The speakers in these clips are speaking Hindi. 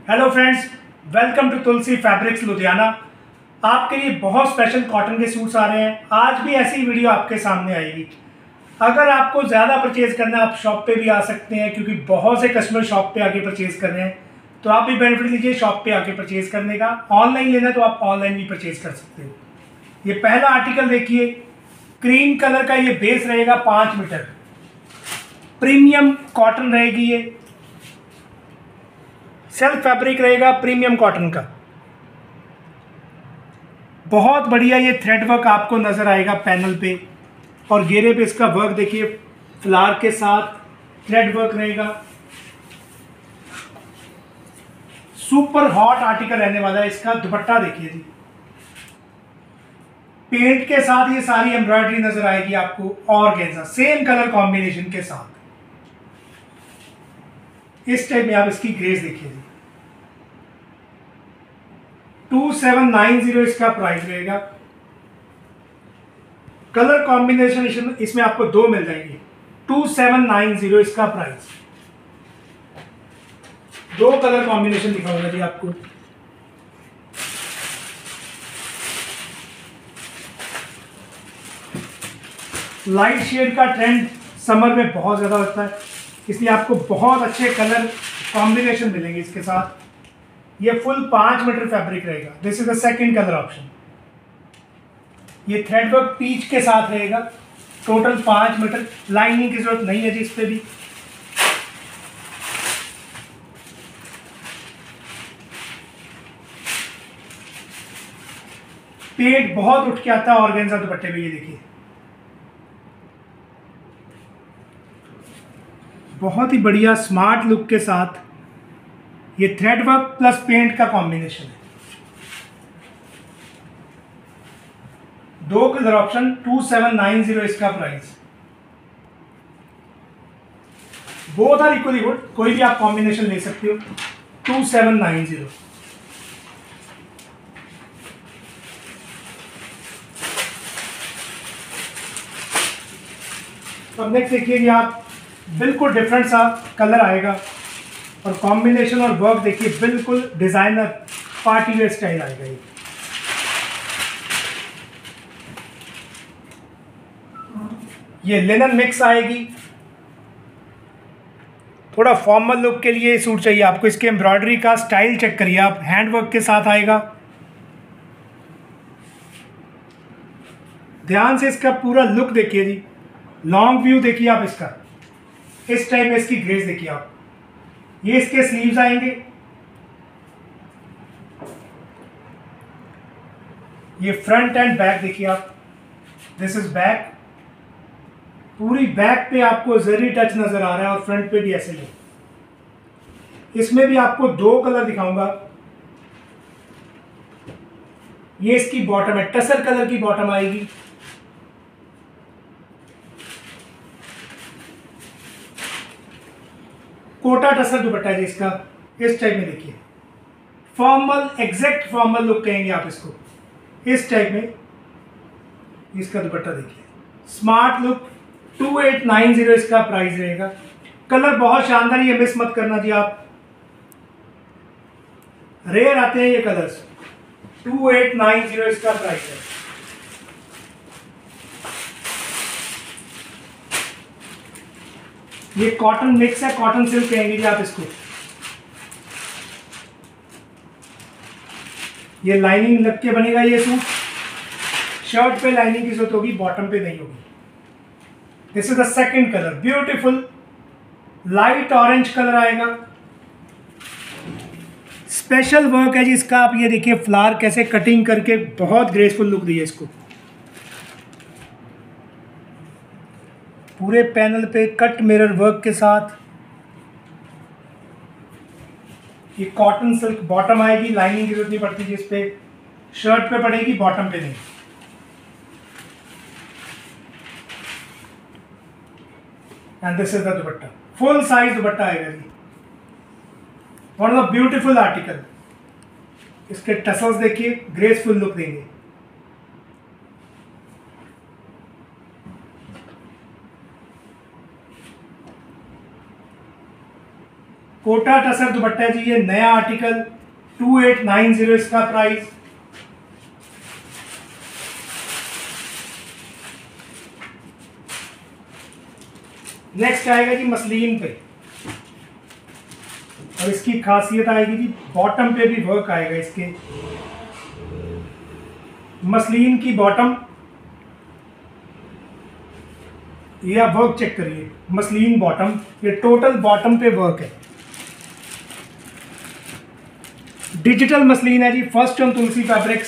Hello friends, welcome to Tulsi fabrics Ludhiana. आपके लिए बहुत स्पेशल कॉटन के सूट्स आ रहे हैं। आज भी ऐसी वीडियो आपके सामने आएगी। अगर आपको ज़्यादा परचेज करना है आप शॉप पे भी आ सकते हैं, क्योंकि बहुत से कस्टमर शॉप पे आके परचेज कर रहे हैं। तो आप भी बेनिफिट लीजिए शॉप पे आके परचेज करने का। ऑनलाइन लेना तो आप ऑनलाइन भी परचेज कर सकते हो। ये पहला आर्टिकल देखिए, क्रीम कलर का ये बेस रहेगा 5 मीटर, प्रीमियम कॉटन रहेगी। ये सेल्फ फैब्रिक रहेगा प्रीमियम कॉटन का। बहुत बढ़िया ये थ्रेड वर्क आपको नजर आएगा पैनल पे, और घेरे पे इसका वर्क देखिए, फ्लावर के साथ थ्रेड वर्क रहेगा। सुपर हॉट आर्टिकल रहने वाला है। इसका दुपट्टा देखिए जी, पेंट के साथ ये सारी एम्ब्रॉयडरी नजर आएगी आपको, और गेंजा सेम कलर कॉम्बिनेशन के साथ। इस टाइप में आप इसकी ग्रेस देखिए जी। 2790 इसका प्राइस रहेगा। कलर कॉम्बिनेशन इसमें आपको 2 मिल जाएंगे। 2790 इसका प्राइस। 2 कलर कॉम्बिनेशन दिखाऊंगा जी आपको। लाइट शेड का ट्रेंड समर में बहुत ज्यादा होता है, इसलिए आपको बहुत अच्छे कलर कॉम्बिनेशन मिलेंगे इसके साथ। ये फुल 5 मीटर फैब्रिक रहेगा। This is the second colour option. ये थ्रेड वर्क पीच के साथ रहेगा। Total 5 metre. लाइनिंग की जरूरत नहीं है जी इस पे भी। पेट बहुत उठ के आता है ऑर्गेन्जा दुपट्टे पे। ये देखिए, बहुत ही बढ़िया स्मार्ट लुक के साथ ये थ्रेड वर्क प्लस पेंट का कॉम्बिनेशन है। 2 कलर ऑप्शन, 2790 इसका price. Both are equally good, कोई भी आप कॉम्बिनेशन ले सकते हो। 2790। अब नेक्स्ट देखिए जी आप, बिल्कुल डिफरेंट सा कलर आएगा, और कॉम्बिनेशन और वर्क देखिए बिल्कुल डिजाइनर पार्टी वेयर स्टाइल आएगा। ये लिनन मिक्स आएगी। थोड़ा फॉर्मल लुक के लिए सूट चाहिए आपको। इसके एम्ब्रॉयडरी का स्टाइल चेक करिए आप, हैंड वर्क के साथ आएगा। ध्यान से इसका पूरा लुक देखिए जी। लॉन्ग व्यू देखिए आप इसका। इस टाइप में इसकी ग्रेस देखिए आप। ये इसके स्लीव्स आएंगे। ये फ्रंट एंड बैक देखिए आप। This is back. पूरी बैक पे आपको जरी टच नजर आ रहा है, और फ्रंट पे भी ऐसे ही। इसमें भी आपको 2 कलर दिखाऊंगा। ये इसकी बॉटम है, टसर कलर की बॉटम आएगी। कोटा टसर दुपट्टा है जी इसका। इस टाइप में देखिए, फॉर्मल, एग्जैक्ट फॉर्मल लुक कहेंगे आप इसको। इस टाइप में इसका दुपट्टा देखिए, स्मार्ट लुक। 2890 इसका प्राइस रहेगा। कलर बहुत शानदार, ये मिस मत करना जी आप, रेयर आते हैं ये कलर्स। 2890 इसका प्राइस है। ये कॉटन मिक्स है, कॉटन सिल्क कहेंगे जी आप इसको। ये लाइनिंग लग के बनेगा ये सूट। शर्ट पे लाइनिंग की जरूरत होगी, बॉटम पे नहीं होगी। This is the second colour, beautiful light orange colour आएगा। स्पेशल वर्क है जी इसका। आप ये देखिए फ्लावर कैसे कटिंग करके बहुत ग्रेसफुल लुक दी है इसको। पूरे पैनल पे कट मिरर वर्क के साथ। ये कॉटन सिल्क बॉटम आएगी, लाइनिंग की जरूरत नहीं पड़ती जिस पे। शर्ट पे पड़ेगी, बॉटम पे नहीं। And this is the dupatta, full size dupatta आएगा जी। One of the beautiful article. इसके टसल्स देखिए, ग्रेसफुल लुक देंगे। कोटा टसर दुपट्टा है जी, ये नया आर्टिकल 2890 इसका प्राइस। नेक्स्ट आएगा जी मसलिन पे, और इसकी खासियत आएगी जी बॉटम पे भी वर्क आएगा इसके। मसलिन की बॉटम, ये आप वर्क चेक करिए, मसलिन बॉटम, ये टोटल बॉटम पे वर्क है। डिजिटल मसलिन है जी, first on Tulsi fabrics,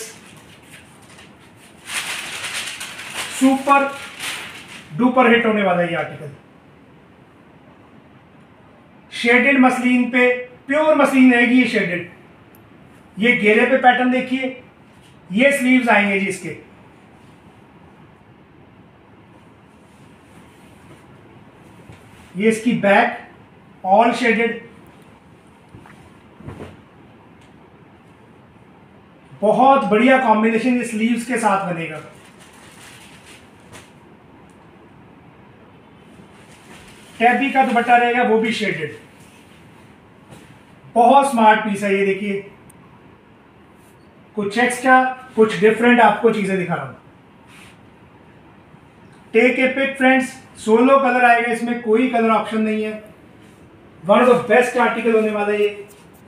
super duper hit होने वाला है ये आर्टिकल। शेडेड मसलिन पे, प्योर मसलिन रहेगी ये शेडेड। ये घेरे पे पैटर्न देखिए, ये स्लीव्स आएंगे जी इसके। ये इसकी बैक, ऑल शेडेड, बहुत बढ़िया कॉम्बिनेशन ये स्लीव्स के साथ बनेगा। टैबी का दुपट्टा रहेगा, वो भी शेडेड। बहुत स्मार्ट पीस है ये, देखिए कुछ एक्स्ट्रा कुछ डिफरेंट आपको चीजें दिखा रहा हूं। Take a pick friends, 16 colour आएगा इसमें, कोई कलर ऑप्शन नहीं है। One of the best article होने वाला है ये।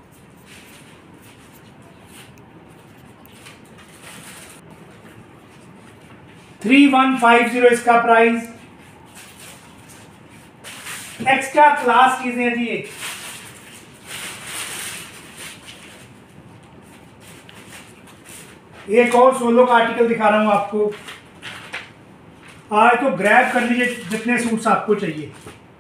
$3150 इसका प्राइस। एक्स्ट्रा क्लास चीजें हैं जी ये। एक और 16 का आर्टिकल दिखा रहा हूं आपको। आज तो ग्रैब कर लीजिए जितने सूट्स आपको चाहिए।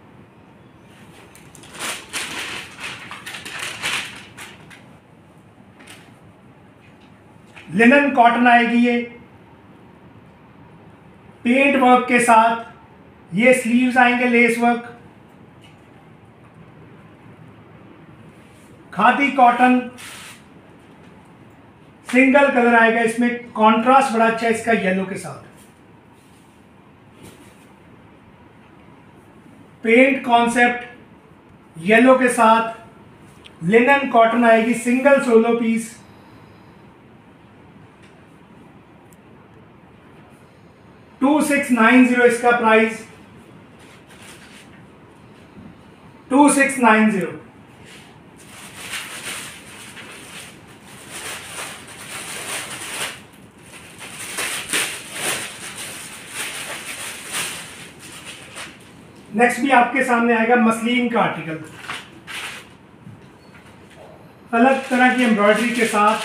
लिनन कॉटन आएगी ये, पेंट वर्क के साथ। ये स्लीव्स आएंगे lace work. Khadi cotton, single colour आएगा इसमें, कॉन्ट्रास्ट बड़ा अच्छा है इसका येलो के साथ। पेंट कॉन्सेप्ट येलो के साथ, लिनन कॉटन आएगी, सिंगल सोलो पीस। $2690 इसका प्राइस, 2690। नेक्स्ट भी आपके सामने आएगा मसलिन का आर्टिकल, अलग तरह की एम्ब्रॉयडरी के साथ।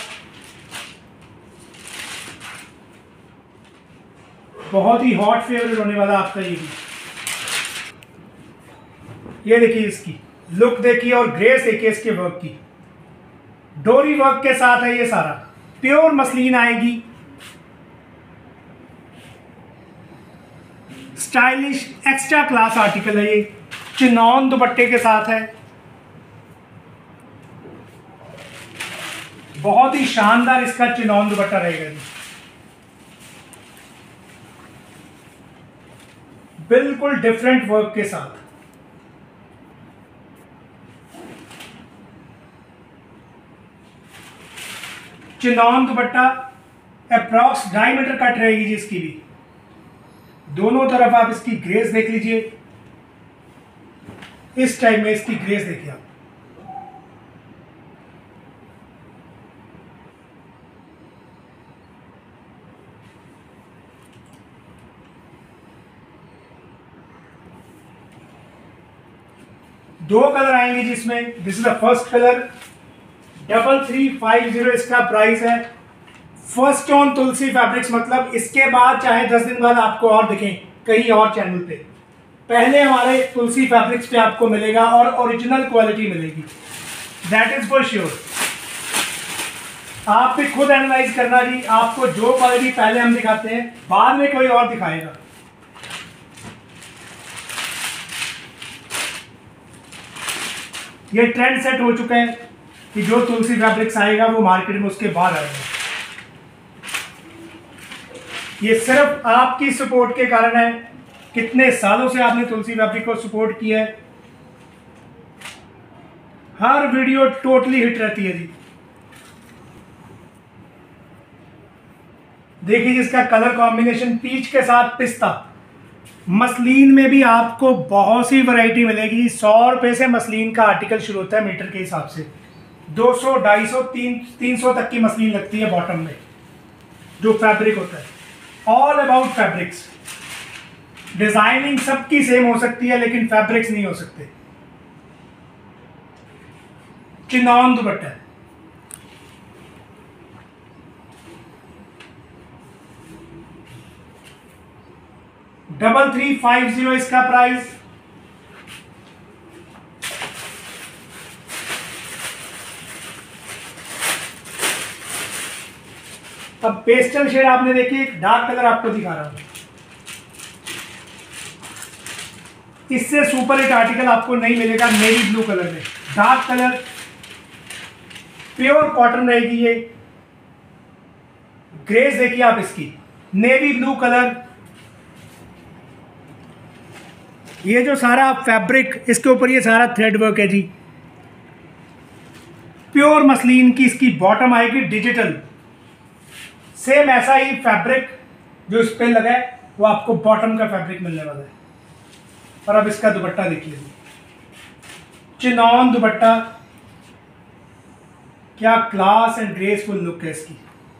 बहुत ही हॉट फेवरेट होने वाला आपका ये भी। ये देखिए इसकी लुक देखिए और ग्रेस देखिए इसके वर्क की। डोरी वर्क के साथ है ये सारा, प्योर मसलिन आएगी। स्टाइलिश एक्स्ट्रा क्लास आर्टिकल है ये, चिनॉन दुपट्टे के साथ है। बहुत ही शानदार इसका चिनॉन दुपट्टा रहेगा जी, बिल्कुल डिफरेंट वर्क के साथ। Chinon dupatta approx 2.5 metre cut रहेगी जी इसकी भी। दोनों तरफ आप इसकी ग्रेस देख लीजिए, इस टाइप में इसकी ग्रेस देखिए आप। दो कलर आएंगे जिसमें, this is the first colour, 3350 इसका प्राइस है। फर्स्ट ऑन तुलसी फैब्रिक्स, मतलब इसके बाद चाहे 10 दिन बाद आपको और दिखें कहीं और चैनल पे, पहले हमारे तुलसी फैब्रिक्स पे आपको मिलेगा और ओरिजिनल क्वालिटी मिलेगी, दैट इज फॉर श्योर। आप भी खुद एनालाइज करना जी, आपको जो क्वालिटी पहले हम दिखाते हैं बाद में कोई और दिखाएगा। ये ट्रेंड सेट हो चुका है कि जो तुलसी फैब्रिक्स आएगा वो मार्केट में उसके बाद आएगा। ये सिर्फ आपकी सपोर्ट के कारण है। कितने सालों से आपने तुलसी फैब्रिक को सपोर्ट किया है, हर वीडियो टोटली हिट रहती है जी। देखिए जिसका कलर कॉम्बिनेशन पीच के साथ पिस्ता। मसलिन में भी आपको बहुत सी वैरायटी मिलेगी। 100 रुपये से मसलिन का आर्टिकल शुरू होता है मीटर के हिसाब से। 200, 250, 300 तक की मसलिन लगती है बॉटम में जो फैब्रिक होता है। All about fabrics. डिजाइनिंग सबकी सेम हो सकती है लेकिन फैब्रिक्स नहीं हो सकते। चिनॉन दुपट्टा है। डबल 350 इसका प्राइस। अब पेस्टल शेड आपने देखी, एक डार्क कलर आपको दिखा रहा हूं। इससे सुपर हिट आर्टिकल आपको नहीं मिलेगा नेवी ब्लू कलर में। डार्क कलर, प्योर कॉटन रहेगी ये। ग्रेस देखिए आप इसकी, नेवी ब्लू कलर। ये जो सारा फैब्रिक इसके ऊपर ये सारा थ्रेड वर्क है जी। प्योर मसलिन की इसकी बॉटम आएगी डिजिटल। सेम ऐसा ही फैब्रिक जो इस पे लगा है वो आपको बॉटम का फैब्रिक मिलने वाला है। और अब इसका दुपट्टा देखिए, चिनॉन दुपट्टा। क्या क्लास एंड ग्रेसफुल लुक है इसकी।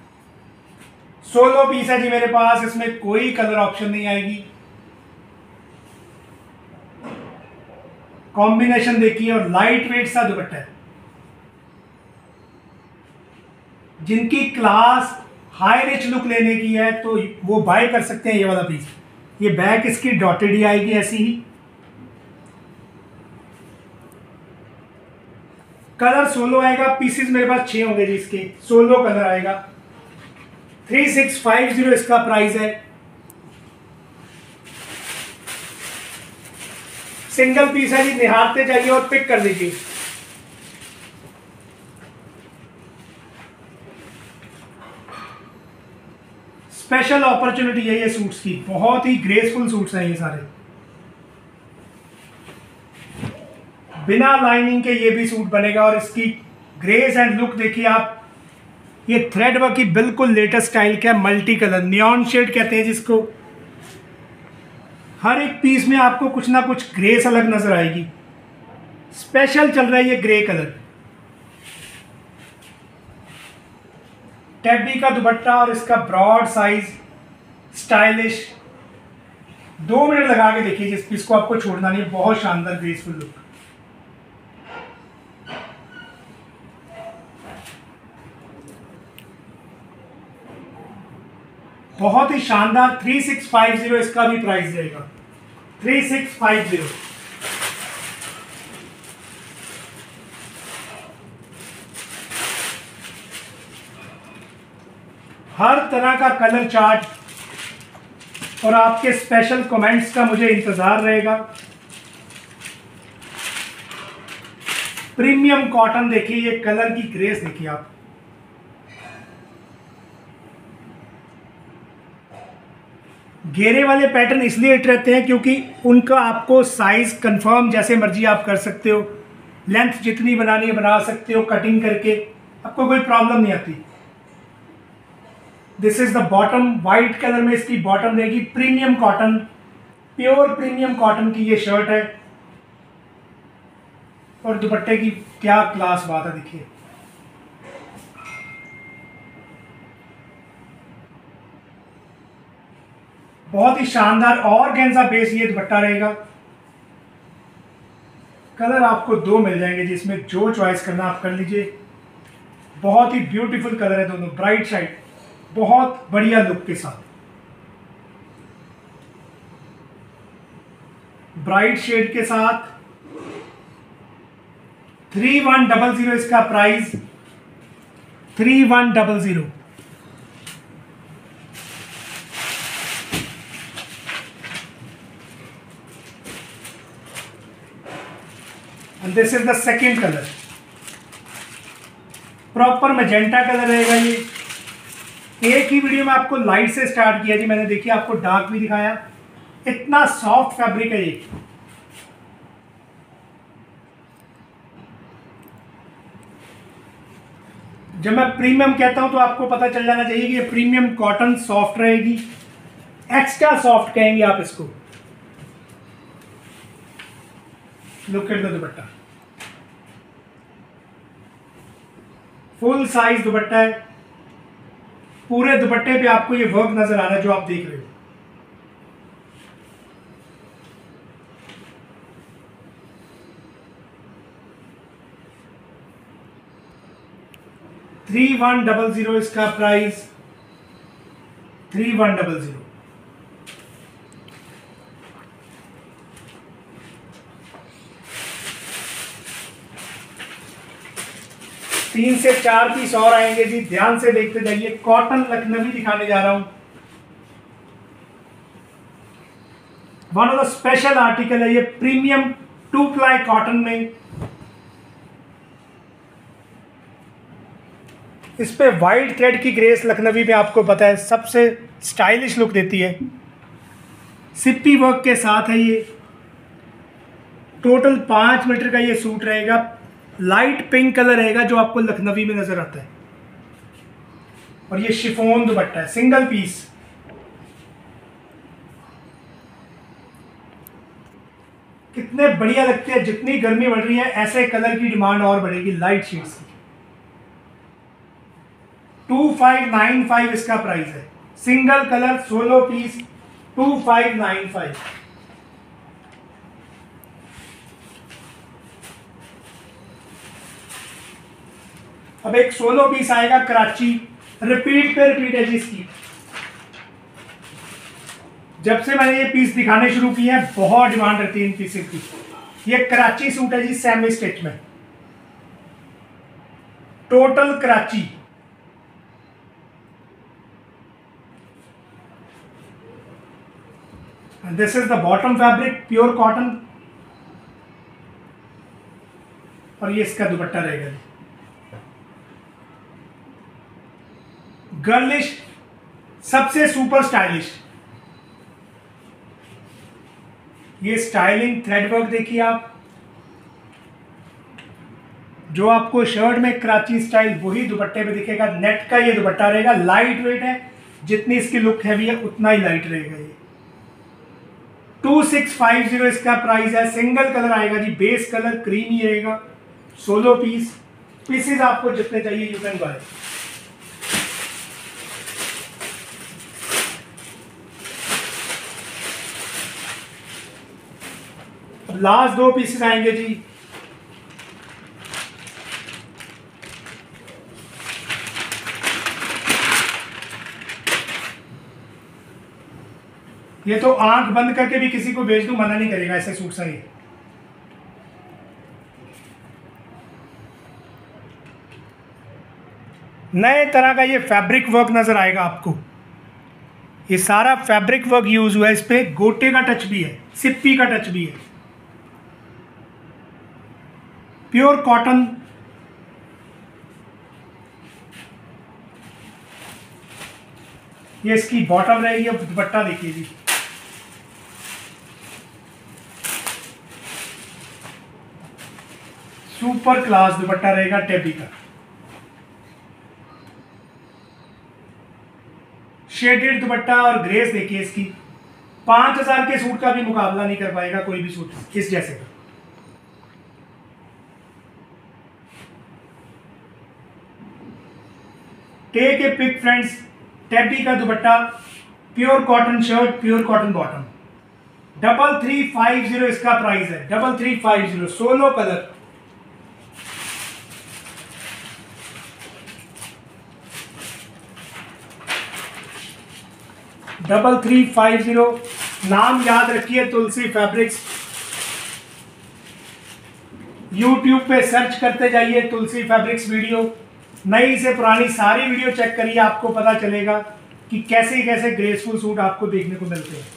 16 पीस है जी मेरे पास, इसमें कोई कलर ऑप्शन नहीं आएगी। कॉम्बिनेशन देखिए और लाइट वेट सा दुपट्टा है। जिनकी क्लास हाई रिच लुक लेने की है तो वो बाय कर सकते हैं ये वाला पीस। ये बैक इसकी डॉटेड ही आएगी ऐसी ही। कलर 16 आएगा, पीसेस मेरे पास 6 होंगे जी इसके। 16 कलर आएगा। 3650 इसका प्राइस है। सिंगल पीस है जी, निहारते जाइए और पिक कर लीजिए। स्पेशल अपॉर्चुनिटी है ये सूट्स की। बहुत ही ग्रेसफुल सूट्स हैं ये सारे। बिना लाइनिंग के ये भी सूट बनेगा। और इसकी ग्रेस एंड लुक देखिए आप। ये थ्रेड वर्क की बिल्कुल लेटेस्ट स्टाइल का मल्टी कलर, नियॉन शेड कहते हैं जिसको। हर एक पीस में आपको कुछ ना कुछ ग्रेस अलग नजर आएगी। स्पेशल चल रहा है ये ग्रे कलर। टैबी का दुपट्टा और इसका ब्रॉड साइज, स्टाइलिश। 2 मिनट लगा के देखिए जिस पीस को, आपको छोड़ना नहीं। बहुत शानदार ग्रेसफुल लुक। बहुत ही शानदार। 3650 इसका भी प्राइस रहेगा। 3650। हर तरह का कलर चार्ट और आपके स्पेशल कमेंट्स का मुझे इंतजार रहेगा। प्रीमियम कॉटन देखिए, ये कलर की ग्रेस देखिए आप। घेरे वाले पैटर्न इसलिए हिट रहते हैं क्योंकि उनका आपको साइज कंफर्म जैसे मर्जी आप कर सकते हो। लेंथ जितनी बनानी है बना सकते हो कटिंग करके, आपको कोई प्रॉब्लम नहीं आती। This is the bottom. White colour में इसकी बॉटम रहेगी। Premium cotton, pure premium cotton की ये शर्ट है। और दुपट्टे की क्या क्लास बात है देखिए। बहुत ही शानदार ऑर्गेन्जा बेस ये दुपट्टा रहेगा। कलर आपको 2 मिल जाएंगे जिसमें जो चॉइस करना आप कर लीजिए। बहुत ही ब्यूटीफुल कलर है दोनों, ब्राइट साइड, बहुत बढ़िया लुक के साथ। ब्राइट शेड के साथ 3100 इसका price. 3100। And this is the second color. Proper magenta colour रहेगा ये। एक ही वीडियो में आपको लाइट से स्टार्ट किया जी मैंने, देखिए आपको डार्क भी दिखाया। इतना सॉफ्ट फैब्रिक है ये। जब मैं प्रीमियम कहता हूं तो आपको पता चल जाना चाहिए कि ये प्रीमियम कॉटन सॉफ्ट रहेगी, एक्स्ट्रा सॉफ्ट कहेंगे आप इसको। Look at the dupatta, full size dupatta है। पूरे दुपट्टे पे आपको ये वर्क नजर आ रहा है जो आप देख रहे हो। $3100 इसका प्राइस, 3100। तीन से चार पीस और आएंगे जी, ध्यान से देखते जाइए। कॉटन लखनवी दिखाने जा रहा हूं। One of the special article है ये, प्रीमियम 2 प्लाई कॉटन में। इस पे वाइट थ्रेड की ग्रेस लखनवी में आपको पता है सबसे स्टाइलिश लुक देती है। सिप्पी वर्क के साथ है ये। टोटल 5 मीटर का ये सूट रहेगा। लाइट पिंक कलर रहेगा जो आपको लखनवी में नजर आता है। और ये शिफॉन दुपट्टा है, सिंगल पीस। कितने बढ़िया लगते हैं। जितनी गर्मी बढ़ रही है ऐसे कलर की डिमांड और बढ़ेगी, लाइट शेड्स की। 2595 इसका प्राइस है। Single colour 16 piece 2595। अब एक 16 पीस आएगा कराची, रिपीट पे रिपीट है जी इसकी। जब से मैंने ये पीस दिखाने शुरू किए हैं बहुत डिमांड रहती है इन पीसेस की। ये कराची सूट है जी, सेमी स्टिच में, total Karachi. This is the bottom fabric, pure cotton. और ये इसका दुपट्टा रहेगा जी। गर्लिश, सबसे सुपर स्टाइलिश। ये स्टाइलिंग थ्रेड वर्क देखिए आप, जो आपको शर्ट में कराची स्टाइल वही दुपट्टे पे दिखेगा। नेट का ये दुपट्टा रहेगा, लाइट वेट है। जितनी इसकी लुक हैवी है उतना ही लाइट रहेगा ये। 2650 इसका प्राइस है। सिंगल कलर आएगा जी, बेस कलर क्रीम ही रहेगा। 16 पीस, पीसेस आपको जितने चाहिए you can buy. Last 2 pieces आएंगे जी। ये तो आंख बंद करके भी किसी को बेच दूं मना नहीं करेगा, ऐसे सूट सही। नए तरह का ये फैब्रिक वर्क नजर आएगा आपको। ये सारा फैब्रिक वर्क यूज हुआ है। इस पे गोटे का टच भी है, सिप्पी का टच भी है। Pure cotton. ये इसकी बॉटम रहेगी। अब दुपट्टा देखिए जी, सुपर क्लास दुपट्टा रहेगा टेबी का। शेडेड दुपट्टा और ग्रेस देखिए इसकी। 5000 के सूट का भी मुकाबला नहीं कर पाएगा कोई भी सूट इस जैसे का। Take a pick friends. टेबी का dupatta, pure cotton shirt, pure cotton bottom. 3350 इसका प्राइस है। 3350, 16 कलर। डबल 350। नाम याद रखिए, तुलसी फैब्रिक्स। यूट्यूब पे सर्च करते जाइए तुलसी फैब्रिक्स वीडियो। नई से पुरानी सारी वीडियो चेक करिए, आपको पता चलेगा कि कैसे कैसे ग्रेसफुल सूट आपको देखने को मिलते हैं।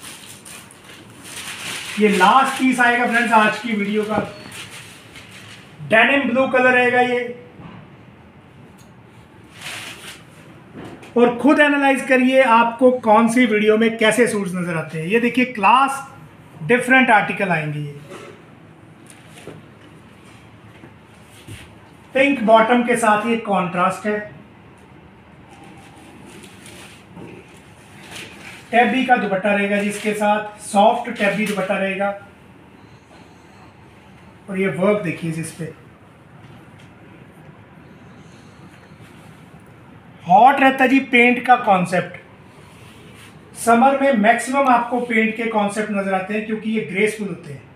ये लास्ट पीस आएगा फ्रेंड्स आज की वीडियो का। डेनिम ब्लू कलर रहेगा ये। और खुद एनालाइज करिए आपको कौन सी वीडियो में कैसे सूट्स नजर आते हैं। ये देखिए क्लास डिफरेंट आर्टिकल आएंगे। ये पिंक बॉटम के साथ ये कॉन्ट्रास्ट है। टैबी का दुपट्टा रहेगा जिसके साथ सॉफ्ट टैबी दुपट्टा रहेगा। और ये वर्क देखिए जिस पे हॉट रहता जी पेंट का कॉन्सेप्ट। समर में मैक्सिमम आपको पेंट के कॉन्सेप्ट नजर आते हैं क्योंकि ये ग्रेसफुल होते हैं।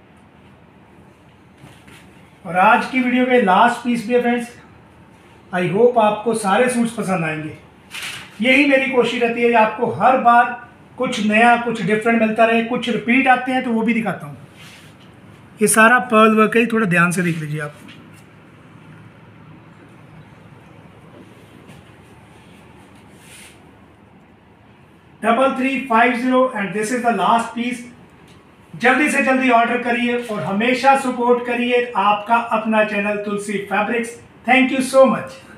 और आज की वीडियो के लास्ट पीस भी है फ्रेंड्स। आई होप आपको सारे सूट्स पसंद आएंगे। यही मेरी कोशिश रहती है कि आपको हर बार कुछ नया कुछ डिफरेंट मिलता रहे। कुछ रिपीट आते हैं तो वो भी दिखाता हूँ। ये सारा पर्ल वर्क है, थोड़ा ध्यान से देख लीजिए आप। Double 350 and this is the last piece. जल्दी से जल्दी ऑर्डर करिए और हमेशा सपोर्ट करिए आपका अपना channel Tulsi fabrics. Thank you so much.